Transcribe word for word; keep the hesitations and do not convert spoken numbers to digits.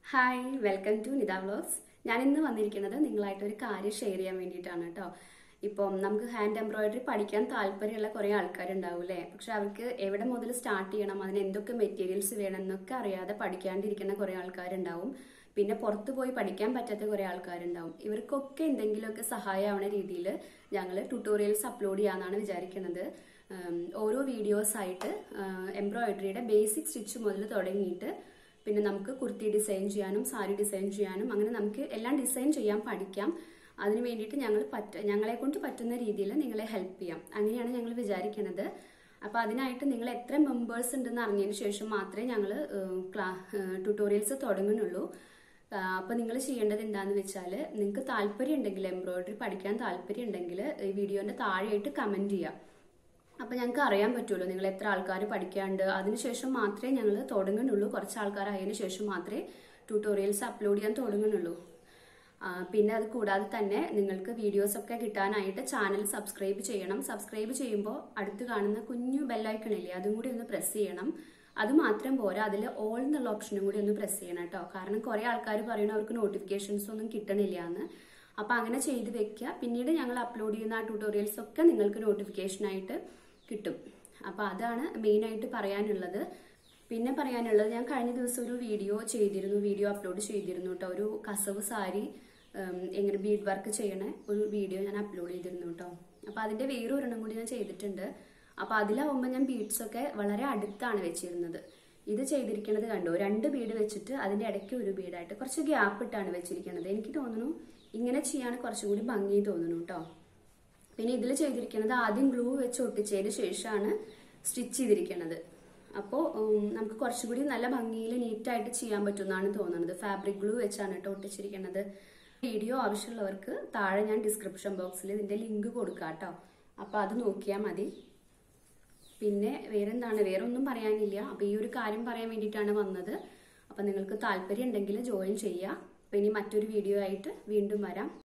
Hi welcome to Nita vlogs. ഞാൻ ഇന്ന് വന്നിരിക്കുന്നത് നിങ്ങളായിട്ട് ഒരു കാര്യം ഷെയർ ചെയ്യാൻ വേണ്ടിയിട്ടാണ് കേട്ടോ. ഇപ്പം നമുക്ക് ഹാൻഡ് എംബ്രോയിഡറി പഠിക്കാൻ താല്പര്യമുള്ള കുറേ ആൾക്കാരുണ്ടാവൂലേ, പക്ഷെ അവർക്ക് എവിടെ മുതൽ സ്റ്റാർട്ട് ചെയ്യണം, അതിന് എന്തൊക്കെ മെറ്റീരിയൽസ് വേണം എന്നൊക്കെ അറിയാതെ പഠിക്കാണ്ടിരിക്കുന്ന കുറേ ആൾക്കാരുണ്ടാവും. പിന്നെ പുറത്തു പോയി പഠിക്കാൻ പറ്റാത്ത കുറേ ആൾക്കാരുണ്ടാവും. ഇവർക്കൊക്കെ എന്തെങ്കിലുമൊക്കെ സഹായമാവുന്ന രീതിയിൽ ഞങ്ങൾ ട്യൂട്ടോറിയൽസ് അപ്ലോഡ് ചെയ്യാമെന്നാണ് വിചാരിക്കുന്നത്. ഓരോ വീഡിയോസ് ആയിട്ട് എംബ്രോയിഡറിയുടെ ബേസിക് സ്റ്റിച്ച് മുതൽ തുടങ്ങിയിട്ട് പിന്നെ നമുക്ക് കുർത്തി ഡിസൈൻ ചെയ്യാനും സാരി ഡിസൈൻ ചെയ്യാനും അങ്ങനെ നമുക്ക് എല്ലാം ഡിസൈൻ ചെയ്യാൻ പഠിക്കാം. അതിന് വേണ്ടിയിട്ട് ഞങ്ങൾ പറ്റ ഞങ്ങളെ കൊണ്ട് പറ്റുന്ന രീതിയിൽ നിങ്ങളെ ഹെൽപ്പ് ചെയ്യാം. അങ്ങനെയാണ് ഞങ്ങൾ വിചാരിക്കുന്നത്. അപ്പോൾ അതിനായിട്ട് നിങ്ങൾ എത്ര മെമ്പേഴ്സ് ഉണ്ടെന്ന് അറിഞ്ഞതിന് ശേഷം മാത്രമേ ഞങ്ങൾ ക്ലാ ട്യൂട്ടോറിയൽസ് തുടങ്ങുന്നുള്ളൂ. അപ്പോൾ നിങ്ങൾ ചെയ്യേണ്ടത് എന്താണെന്ന് വെച്ചാൽ, നിങ്ങൾക്ക് താല്പര്യം ഉണ്ടെങ്കിൽ, എംബ്രോയിഡറി പഠിക്കാൻ താല്പര്യം ഉണ്ടെങ്കിൽ ഈ വീഡിയോന്റെ താഴെയായിട്ട് കമന്റ് ചെയ്യാം. അപ്പൊ ഞങ്ങൾക്ക് അറിയാൻ പറ്റുമല്ലോ നിങ്ങൾ എത്ര ആൾക്കാർ പഠിക്കാണ്ട്. അതിനുശേഷം മാത്രമേ ഞങ്ങൾ തുടങ്ങുന്നുള്ളൂ. കുറച്ച് ആൾക്കാർ ആയതിനു ശേഷം മാത്രമേ ട്യൂട്ടോറിയൽസ് അപ്ലോഡ് ചെയ്യാൻ തുടങ്ങുന്നുള്ളൂ. പിന്നെ അത് കൂടാതെ തന്നെ നിങ്ങൾക്ക് വീഡിയോസ് ഒക്കെ കിട്ടാനായിട്ട് ചാനൽ സബ്സ്ക്രൈബ് ചെയ്യണം. സബ്സ്ക്രൈബ് ചെയ്യുമ്പോൾ അടുത്ത് കാണുന്ന കുഞ്ഞു ബെല്ലൈക്കണില്ലേ, അതും കൂടി ഒന്ന് പ്രസ് ചെയ്യണം. അത് മാത്രം പോരാ, അതിൽ ഓൾ എന്നുള്ള ഓപ്ഷനും കൂടി ഒന്ന് പ്രസ് ചെയ്യണം കേട്ടോ. കാരണം കുറെ ആൾക്കാർ പറയുന്നു അവർക്ക് നോട്ടിഫിക്കേഷൻസ് ഒന്നും കിട്ടണില്ല എന്ന്. അപ്പൊ അങ്ങനെ ചെയ്ത് വെക്കുക. പിന്നീട് ഞങ്ങൾ അപ്ലോഡ് ചെയ്യുന്ന ആ ട്യൂട്ടോറിയൽസ് ഒക്കെ നിങ്ങൾക്ക് നോട്ടിഫിക്കേഷൻ ആയിട്ട് കിട്ടും. അപ്പൊ അതാണ് മെയിൻ ആയിട്ട് പറയാനുള്ളത്. പിന്നെ പറയാനുള്ളത്, ഞാൻ കഴിഞ്ഞ ദിവസം ഒരു വീഡിയോ ചെയ്തിരുന്നു, വീഡിയോ അപ്ലോഡ് ചെയ്തിരുന്നു കേട്ടോ. ഒരു കസവ് സാരി എങ്ങനെ ബീഡ് വർക്ക് ചെയ്യണ ഒരു വീഡിയോ ഞാൻ അപ്ലോഡ് ചെയ്തിരുന്നു കേട്ടോ. അപ്പൊ അതിന്റെ വേറെ ഒരെണ്ണം കൂടി ഞാൻ ചെയ്തിട്ടുണ്ട്. അപ്പൊ അതിലാവുമ്പോൾ ഞാൻ ബീഡ്സ് ഒക്കെ വളരെ അടുത്താണ് വെച്ചിരുന്നത്. ഇത് ചെയ്തിരിക്കുന്നത് കണ്ടോ, രണ്ട് ബീഡ് വെച്ചിട്ട് അതിന്റെ ഇടയ്ക്ക് ഒരു ബീഡായിട്ട് കുറച്ച് ഗ്യാപ്പ് ഇട്ടാണ് വെച്ചിരിക്കുന്നത്. എനിക്ക് തോന്നുന്നു ഇങ്ങനെ ചെയ്യാൻ കുറച്ചും കൂടി ഭംഗി തോന്നുന്നു കേട്ടോ. പിന്നെ ഇതിൽ ചെയ്തിരിക്കുന്നത് ആദ്യം ഗ്ലൂ വെച്ച് ഒട്ടിച്ചതിന് ശേഷമാണ് സ്റ്റിച്ച് ചെയ്തിരിക്കുന്നത്. അപ്പോൾ നമുക്ക് കുറച്ചുകൂടി നല്ല ഭംഗിയിൽ നീറ്റായിട്ട് ചെയ്യാൻ പറ്റുമെന്നാണ് തോന്നുന്നത്. ഫാബ്രിക് ഗ്ലൂ വെച്ചാണ് കേട്ടോ ഒട്ടിച്ചിരിക്കുന്നത്. വീഡിയോ ആവശ്യമുള്ളവർക്ക് താഴെ ഞാൻ ഡിസ്ക്രിപ്ഷൻ ബോക്സിൽ ഇതിന്റെ ലിങ്ക് കൊടുക്കാം കേട്ടോ. അപ്പൊ അത് നോക്കിയാൽ മതി. പിന്നെ വേറെന്താണ്, വേറെ ഒന്നും പറയാനില്ല. അപ്പൊ ഈ ഒരു കാര്യം പറയാൻ വേണ്ടിയിട്ടാണ് വന്നത്. അപ്പൊ നിങ്ങൾക്ക് താല്പര്യം ഉണ്ടെങ്കിൽ ജോയിൻ ചെയ്യുക. അപ്പൊ ഇനി മറ്റൊരു വീഡിയോ ആയിട്ട് വീണ്ടും വരാം.